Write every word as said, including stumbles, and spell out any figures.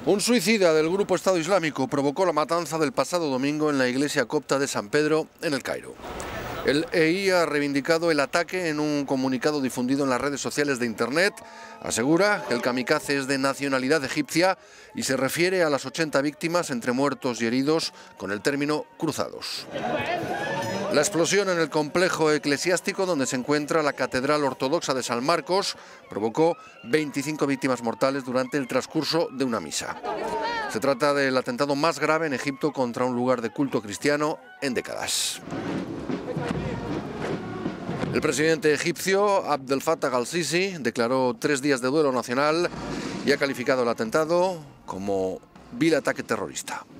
Un suicida del grupo Estado Islámico provocó la matanza del pasado domingo en la iglesia copta de San Pedro, en El Cairo. El E I ha reivindicado el ataque en un comunicado difundido en las redes sociales de Internet. Asegura que el kamikaze es de nacionalidad egipcia y se refiere a las ochenta víctimas entre muertos y heridos con el término cruzados. La explosión en el complejo eclesiástico donde se encuentra la Catedral Ortodoxa de San Marcos provocó veinticinco víctimas mortales durante el transcurso de una misa. Se trata del atentado más grave en Egipto contra un lugar de culto cristiano en décadas. El presidente egipcio Abdel Fattah al-Sisi declaró tres días de duelo nacional y ha calificado el atentado como vil ataque terrorista.